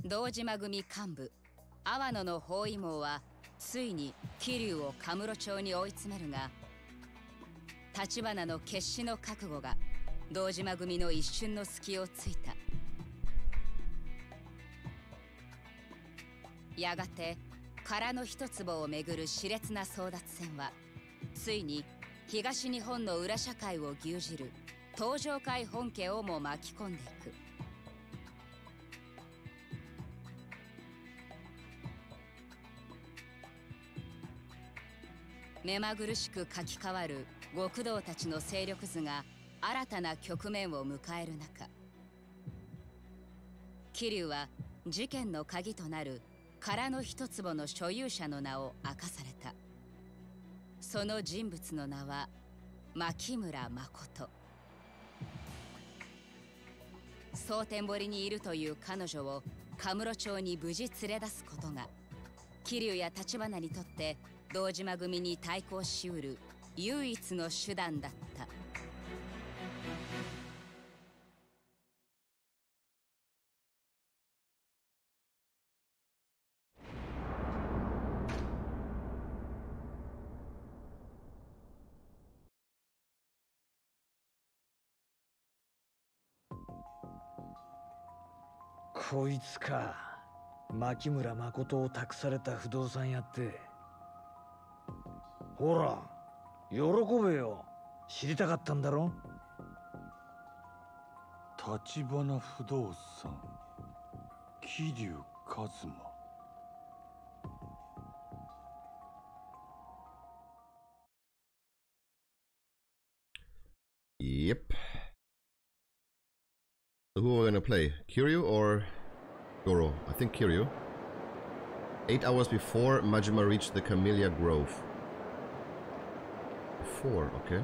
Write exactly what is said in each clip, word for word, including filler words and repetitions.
堂島組幹部阿波野の包囲網はついに桐生をカムロ町に追い詰めるが、橘の決死の覚悟が堂島組の一瞬の隙をついた。やがて殻の一坪をめぐる熾烈な争奪戦はついに東日本の裏社会を牛耳る東上会本家をも巻き込んでいく。目まぐるしく書き換わる極道たちの勢力図が新たな局面を迎える中、桐生は事件の鍵となる殻の一坪の所有者の名を明かされた。その人物の名は牧村誠。蒼天堀にいるという彼女をカムロ町に無事連れ出すことが桐生や橘にとって堂島組に対抗しうる唯一の手段だった。 こいつか。牧村誠を託された不動産屋って。ほら喜べよ。知りたかったんだろ。 橘不動産桐生一馬。 Yep. So who are we gonna play? Kiryu or Goro? I think Kiryu. Eight hours before Majima reached the Camellia Grove. Before, okay.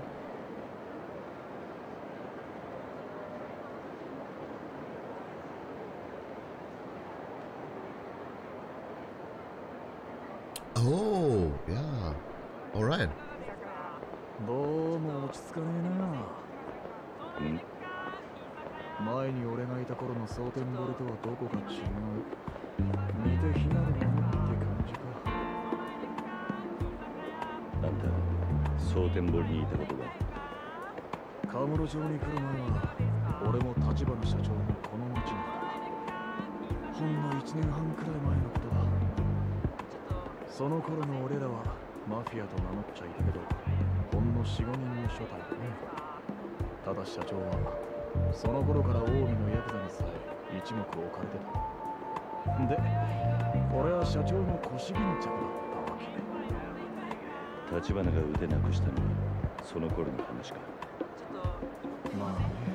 Oh, yeah. All right. どうも落ち着かねえな。うん。前に俺がいた頃の蒼天堀とはどこか違う。似て非なるものって感じか。 あんた、蒼天堀にいたことが。 カムロ町に来る前は、俺も橘社長もこの町にいた。ほんの一年半くらい前のことだ。その頃の俺らはマフィアと名乗っちゃいたけど、ほんの四五人の初代だね。ただ社長はその頃から近江のヤクザにさえ一目置かれてた。で、俺は社長の腰巾着だったわけ。 橘が腕なくしたのはその頃の話か。 まあね。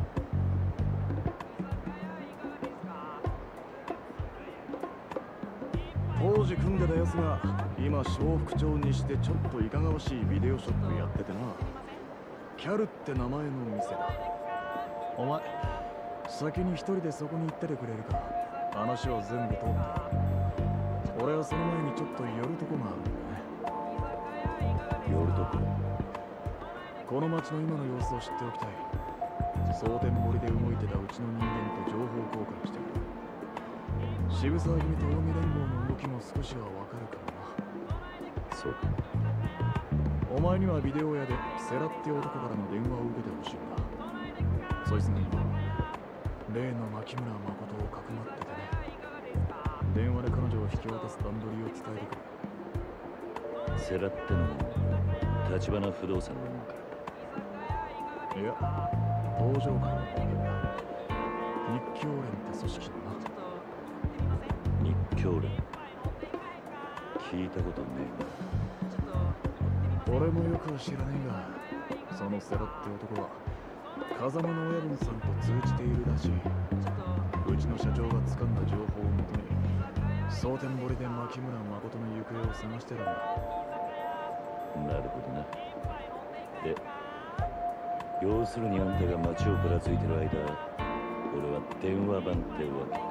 当時組んでたやつが今小副長にしてちょっといかがわしいビデオショップやっててな。キャルって名前の店だ。お前先に一人でそこに行っててくれるか。話は全部通った。俺はその前にちょっと寄るとこがあるんだね。 寄るとこ。 この町の今の様子を知っておきたい。蒼天堀で動いてたうちの人間と情報交換してくる。渋沢組と近江連合の動きも少しはわかるからな。 そうか。 お前にはビデオ屋でセラって男からの電話を受けてほしいんだ。そいつが今例の牧村誠をかくまっててね。電話で彼女を引き渡す段取りを伝えてくる。 セラってのも橘不動産のもんか。 いや、東上会の人間だ。日教連って組織のな。 日教連聞いたことねえな。俺もよくは知らねえが、そのセラって男は風間の親分さんと通じているらしい。うちの社長が掴んだ情報をもとに蒼天堀で牧村誠の行方を探してるんだ。 なるほどな。で、要するにあんたが街をぶらついてる間、俺は電話番ってわけか。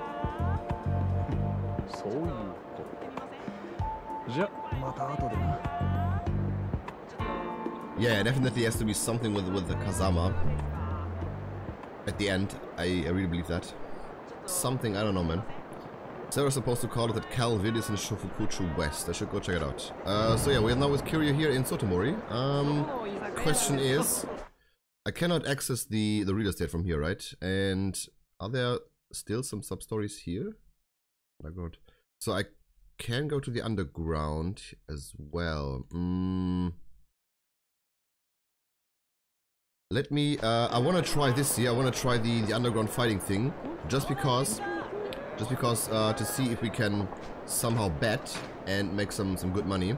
そういうこと。じゃ、また後でな。 Yeah, definitely has to be something with with the Kazama at the end. I, I really believe that. Something, I don't know, man. Sarah's supposed to call it at Calvid is in Shofukuchu West. I should go check it out. Uh, so yeah, we are now with Kiryu here in Sotomori. Um, question is, I cannot access the, the real estate from here, right? And are there still some sub-stories here? Oh my god. So I can go to the underground as well. Mm. Let me, uh, I want to try this here. I want to try the, the underground fighting thing. Just because... Just because, uh, to see if we can somehow bet and make some, some good money.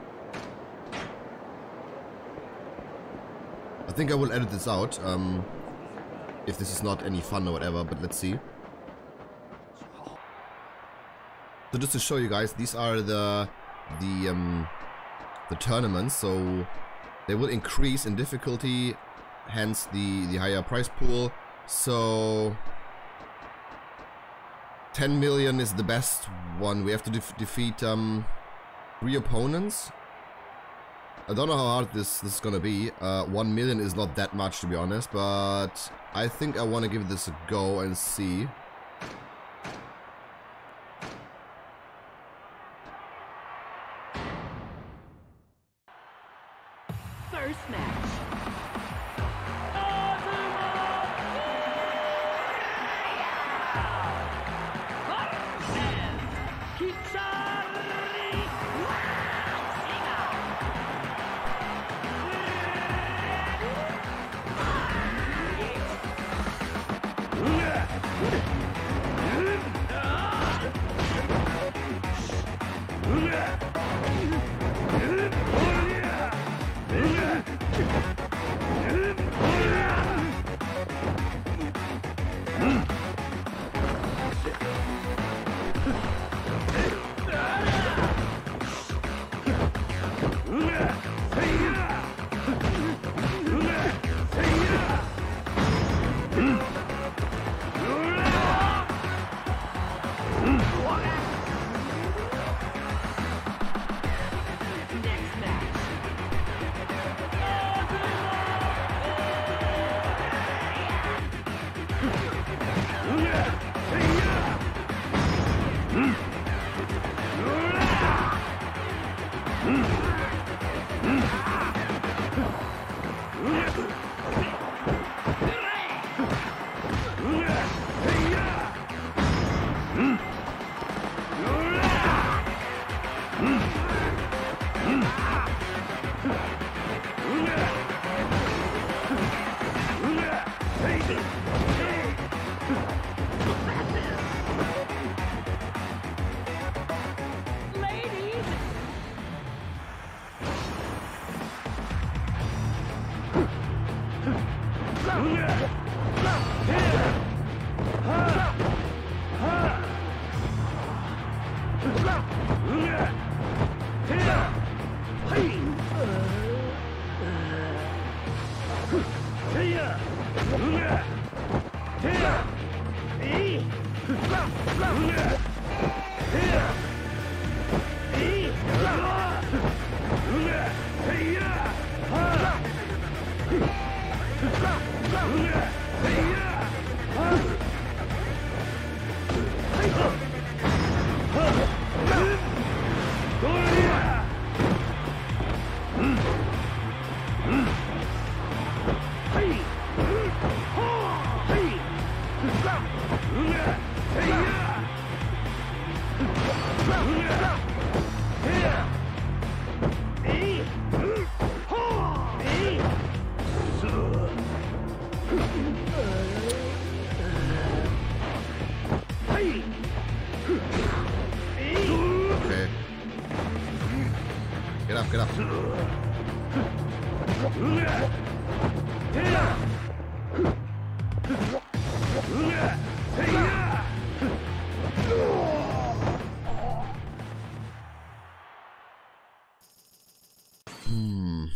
I think I will edit this out, um, if this is not any fun or whatever, but let's see. So just to show you guys, these are the, the, um, the tournaments, so they will increase in difficulty, hence the, the higher prize pool, so... ten million is the best one. We have to def defeat um, three opponents. I don't know how hard this, this is gonna be. Uh, one million is not that much, to be honest, but I think I want to give this a go and see. First match. Hmm.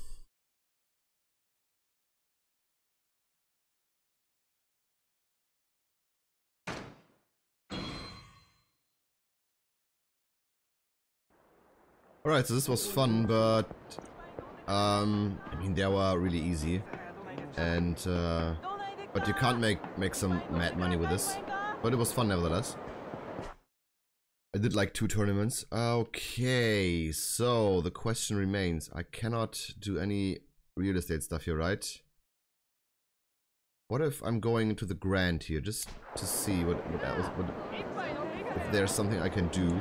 Alright, so this was fun, but um, I mean, they were really easy, and uh, but you can't make make some mad money with this, but it was fun nevertheless. I did like two tournaments. Okay, so the question remains. I cannot do any real estate stuff here, right? What if I'm going into the Grand here, just to see what, what, else, what if there's something I can do.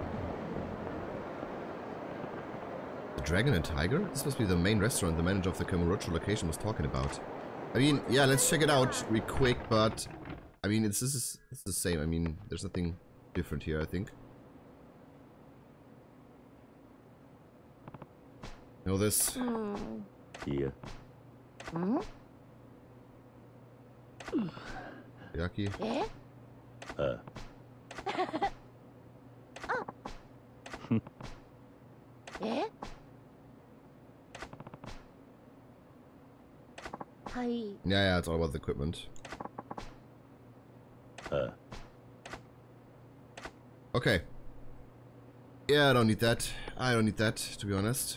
The Dragon and Tiger? This must be the main restaurant the manager of the Kamurocho location was talking about. I mean, yeah, let's check it out real quick, but I mean, it's, this is it's the same. I mean, there's nothing different here, I think. You know this? Yeah. Yaki? Uh. Eh? Hi. Yeah, yeah, it's all about the equipment. Uh. Okay. Yeah, I don't need that. I don't need that, to be honest.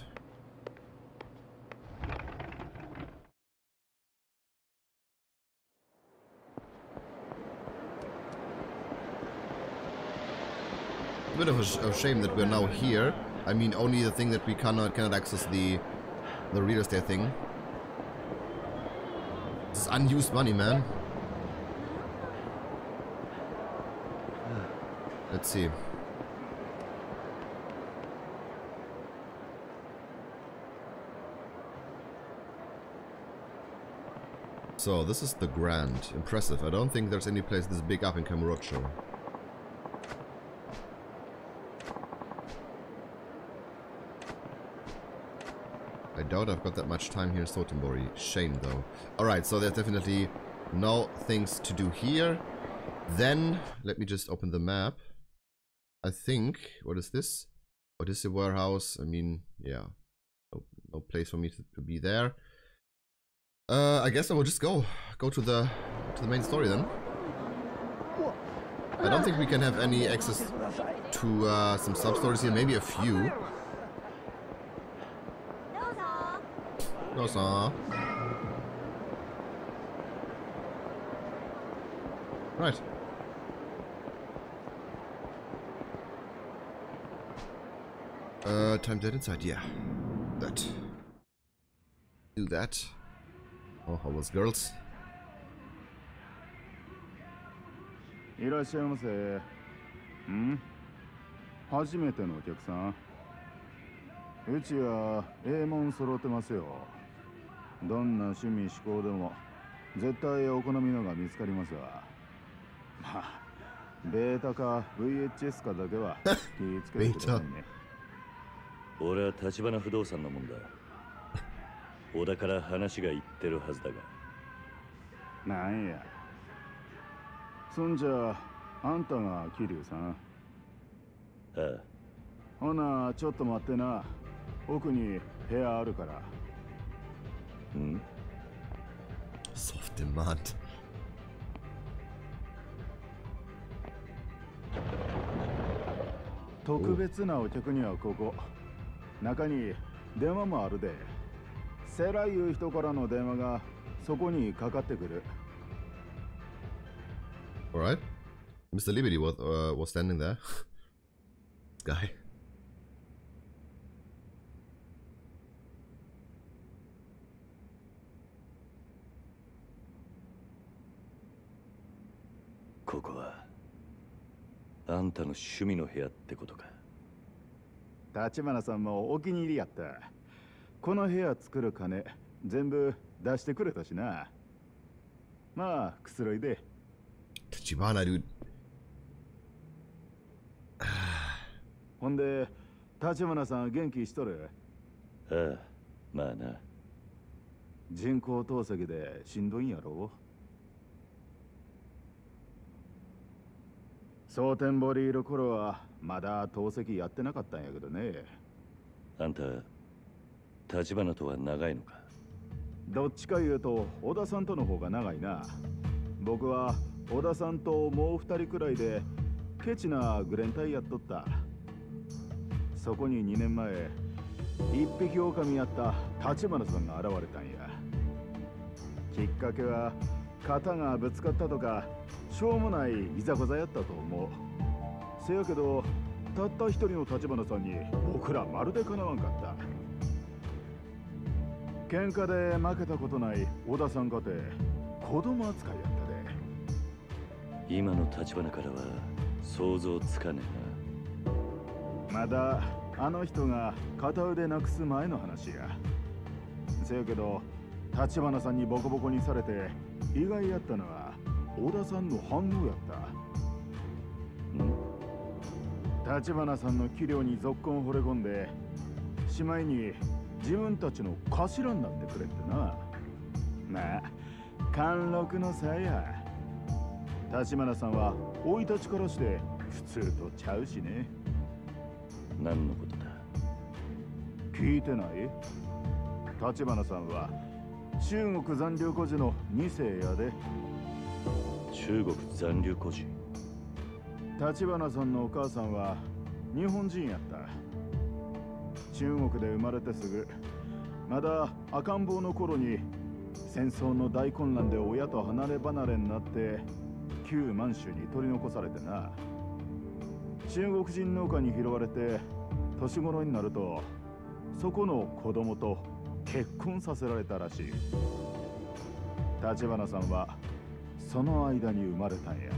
A bit of a, sh a shame that we're now here. I mean, only the thing that we cannot cannot access the the real estate thing. This is unused money, man. Let's see. So this is the Grand. Impressive. I don't think there's any place this big up in Kamurocho. I doubt I've got that much time here in Sotenbori. Shame though. Alright, so there's definitely no things to do here. Then, let me just open the map. I think, what is this? What is the warehouse? I mean, yeah. No, no place for me to, to be there. Uh, I guess I will just go. Go to the, to the main story then. I don't think we can have any access to uh, some sub-stories here. Maybe a few. Awesome. Right. Uh, time dead inside, yeah. That. Do that. Oh, how was girls? いらっしゃいませ。ん？初めてのお客さん？うちはええもん揃ってますよ。どんな趣味嗜好でも絶対お好みのが見つかりますわ。まあ、ベータか ブイエイチエス かだけは気ぃつけてくださいね。 俺は立花不動産のもんだ。小田から話が言ってるはずだが。 なんや。そんじゃあんたが桐生さん。 ああ。 ほなちょっと待ってな。奥に部屋あるから。ん Soft demand. 特別なお客にはここ。中に電話もあるで。セラいう人からの電話がそこにかかってくる。 Alright. Mister Liberty was, uh, was standing there. This guy. ここはあんたの趣味の部屋ってことか。 立花さんもお気に入りやった。この部屋作る金全部出してくれたしな。まあくつろいで。 Tachibana, dude. ほんで立花さん元気しとる？ ああ、まあな。 人工透析でしんどいんやろ？蒼天堀いる頃はまだ透析やってなかったんやけどね。 あんた立花とは長いのか？ どっちか言うと小田さんとの方が長いな。僕は小田さんともう二人くらいでケチなグレン隊やっとった。そこににねんまえ一匹狼やった立花さんが現れたんや。きっかけは肩がぶつかったとかしょうもないいざこざやったと思う。せやけどたった一人の立花さんに僕らまるでかなわんかった。喧嘩で負けたことない小田さんかて子供扱いやったで。 今の立花からは想像つかねえな。まだあの人が片腕なくす前の話や。せやけど立花さんにボコボコにされて意外やったのは小田さんの反応やった。ん？立花さんの器量にぞっこん惚れ込んで、しまいに自分たちの頭になってくれってな。まあ貫禄の差や。立花さんは生い立ちからして普通とちゃうしね。 何のことだ？ 聞いてない？立花さんは中国残留孤児のに世やで。 中国残留孤児？ 立花さんのお母さんは日本人やった。中国で生まれてすぐ、まだ赤ん坊の頃に戦争の大混乱で親と離れ離れになって旧満州に取り残されてな。中国人農家に拾われて年頃になるとそこの子供と結婚させられたらしい。立花さんはその間に生まれたんや。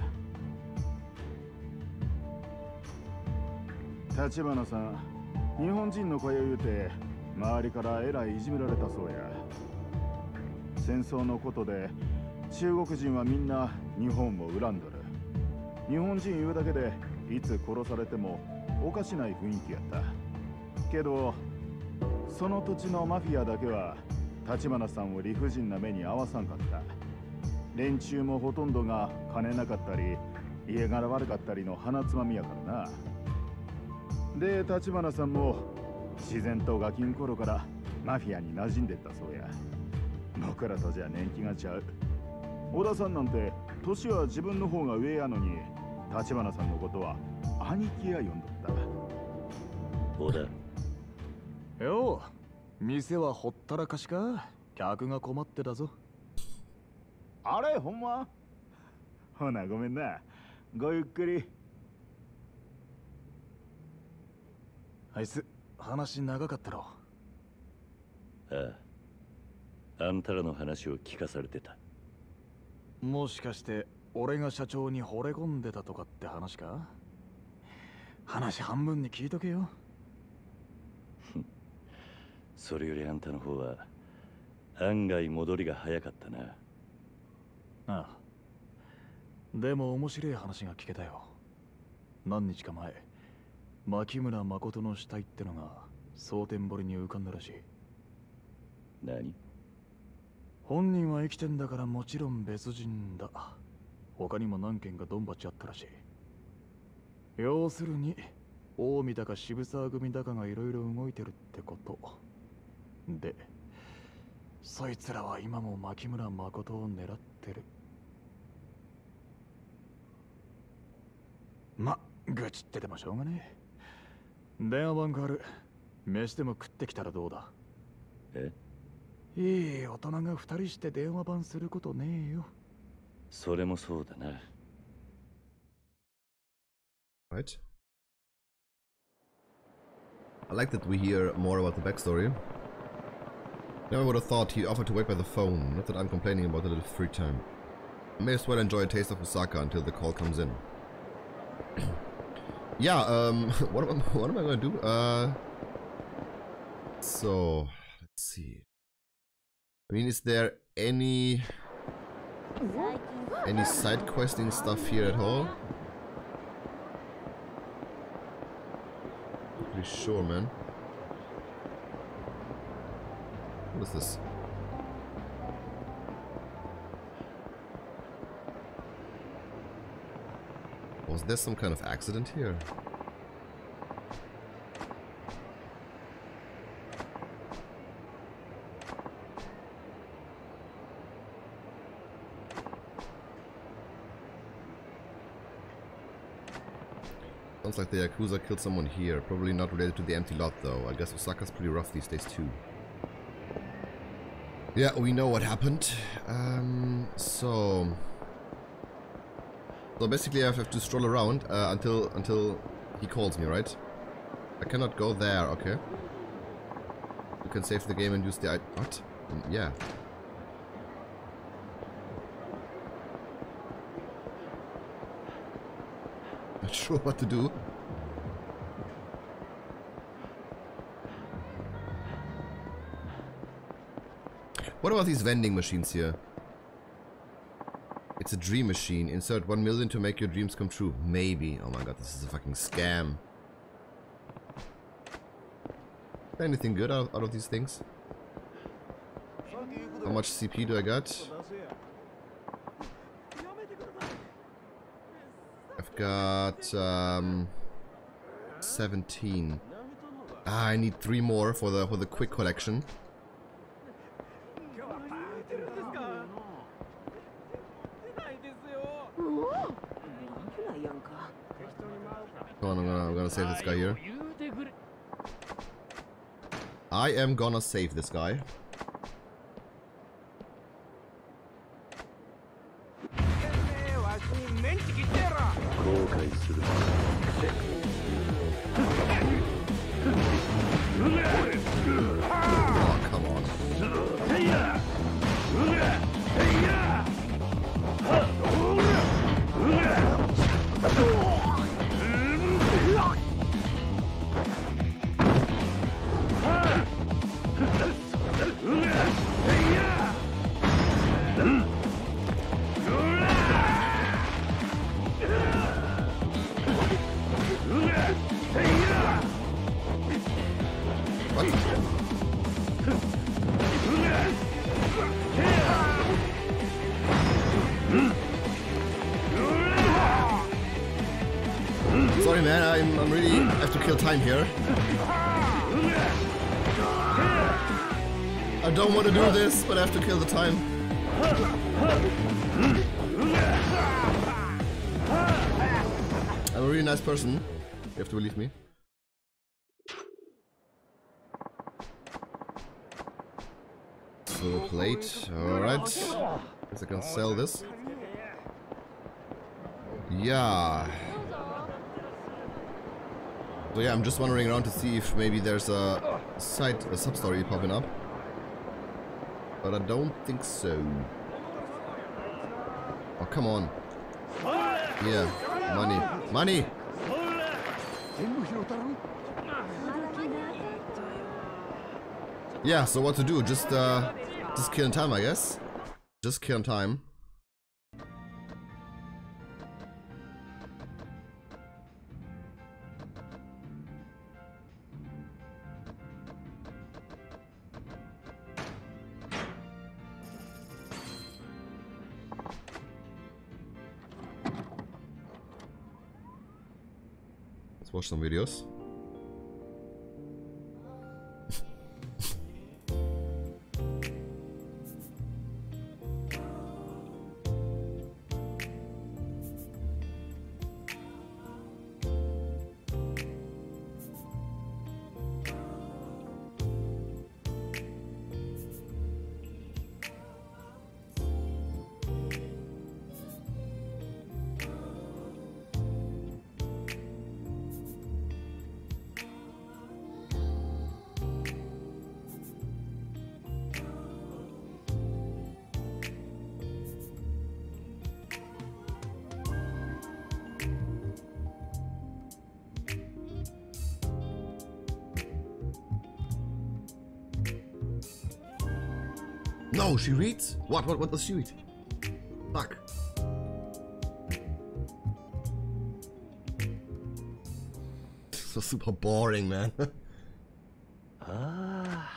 立花さん、日本人の子や言うて周りからえらいいじめられたそうや。戦争のことで中国人はみんな日本を恨んどる。日本人言うだけでいつ殺されてもおかしない雰囲気やったけど、その土地のマフィアだけは立花さんを理不尽な目に遭わさんかった。連中もほとんどが金なかったり家柄悪かったりの鼻つまみやからな。で立花さんも自然とガキん頃からマフィアに馴染んでったそうや。僕らとじゃ年季がちゃう。小田さんなんて年は自分の方が上やのに立花さんのことは兄貴や呼んどった。 小田よう、店はほったらかしか？客が困ってたぞ。あれほんま？ほなごめんな、ごゆっくり。あいつ話長かったろ。 ああ、あんたらの話を聞かされてた。 もしかして俺が社長に惚れ込んでたとかって話か？話半分に聞いとけよ。 それよりあんたの方は案外戻りが早かったな。 ああ、でも面白い話が聞けたよ。何日か前、牧村誠の死体ってのが蒼天堀に浮かんだらしい。 何？ 本人は生きてんだからもちろん別人だ。他にも何件かドンバチあったらしい。要するに近江だか渋沢組だかがいろいろ動いてるってことで、そいつらは今も牧村誠を狙ってる。ま、愚痴っててもしょうがねえ。電話番変わる。飯でも食ってきたらどうだ？ え？ いい大人が二人して電話番することねえよ。 それもそうだな。 Right. I like that we hear more about the backstory. Never would have thought he'd offer to wait by the phone. Not that I'm complaining about a little free time. I may as well enjoy a taste of Osaka until the call comes in. Yeah, um, what am I, what am I gonna do? Uh, so, let's see. I mean, is there any, any side questing stuff here at all? Pretty sure, man. What is this? Was there some kind of accident here? Sounds like the Yakuza killed someone here. Probably not related to the empty lot though. I guess Osaka's pretty rough these days too. Yeah, we know what happened. Um, so... So basically I have to stroll around uh, until until He calls me, right? I cannot go there, okay. You can save the game and use the... I what? Mm, yeah. Not sure what to do. What about these vending machines here? It's a dream machine. Insert one million to make your dreams come true. Maybe. Oh my god, this is a fucking scam. Anything good out, out of these things? How much C P do I got? I've got um, seventeen. Ah, I need three more for the for the quick collection. Come on, I'm gonna, I'm gonna save this guy here. I am gonna save this guy. Oh, come on. Sorry man, I'm, I'm really I have to kill time here. I don't want to do this, but I have to kill the time. I'm a really nice person. You have to believe me. Silver plate, alright. Guess I can sell this. Yeah. So yeah, I'm just wandering around to see if maybe there's a side, a sub-story popping up. But I don't think so. Oh, come on. Yeah, money. Money! Yeah, so what to do? Just, uh, just kill time, I guess. Just kill time. Let's watch some videos. No, she reads? What? What? What does she read? Fuck. So super boring, man. Ah.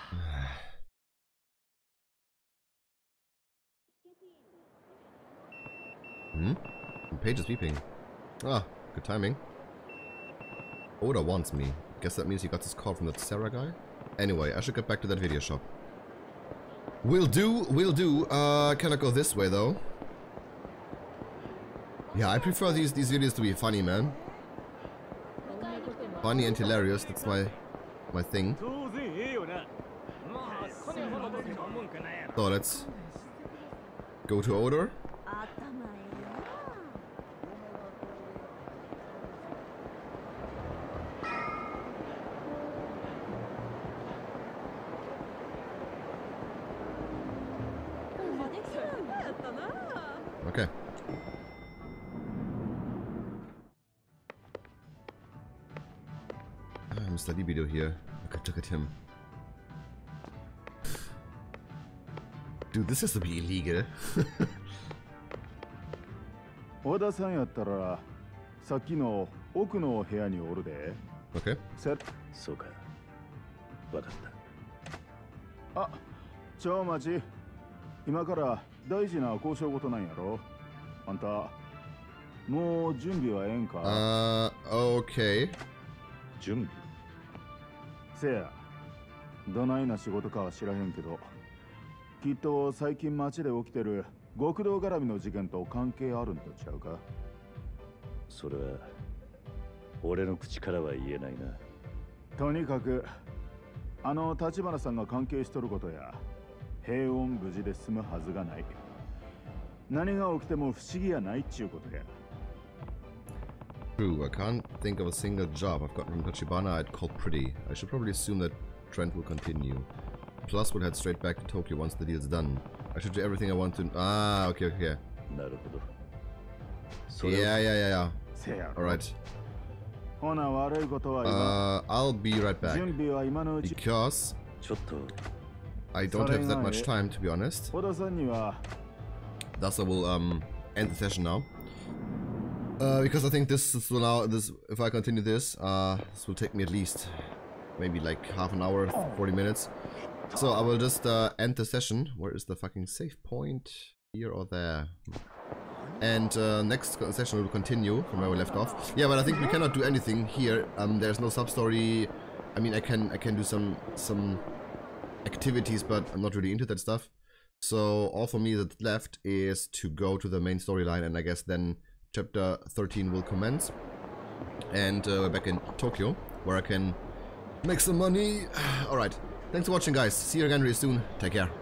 Hmm? The page is beeping. Ah, good timing. Oda wants me. Guess that means he got this call from that Sarah guy? Anyway, I should get back to that video shop. Will do, will do. Uh, cannot go this way though. Yeah, I prefer these these videos to be funny, man. Funny and hilarious. That's my my thing. So let's go to order. Okay. Ah, Mister Libido here. Look at, look at him. Dude, this has to be illegal. 小田さんやったらさっきの奥の部屋におるで。 Okay. せそうか。わかった。 あ、ちょ待ち。今から大事な交渉事なんやろ。あんたもう準備はええんか。 Uh, okay. 準備。 せや。どないな仕事かは知らへんけど、きっと最近街で起きてる極道絡みの事件と関係あるんとちゃうか。 それは俺の口からは言えないな。 とにかくあの立花さんが関係しとることや平穏無事で済むはずがない。何が起きても不思議やないっちゅうことや。 True, I can't think of a single job I've gotten from Tachibana I'd call pretty. I should probably assume that trend will continue. Plus, we'll head straight back to Tokyo once the deal's done. I should do everything I want to. Ah, okay, okay. なるほど。 Yeah, yeah, yeah, yeah. せや。 Alright. ほな悪いことは Uh, 今。 I'll be right back. 準備は今のうち。 Because ちょっと I don't have that much time, to be honest. 小田さんには Thus, I will um end the session now. Uh, because I think this is will now this if I continue this, uh, this will take me at least maybe like half an hour, forty minutes. So I will just uh, end the session. Where is the fucking save point? Here or there? And uh, next session will continue from where we left off. Yeah, but I think we cannot do anything here. Um, there's no sub story. I mean, I can I can do some some activities, but I'm not really into that stuff. So all for me that's left is to go to the main storyline, and I guess then chapter thirteen will commence. And uh, we're back in Tokyo, where I can make some money. Alright, thanks for watching, guys. See you again really soon. Take care.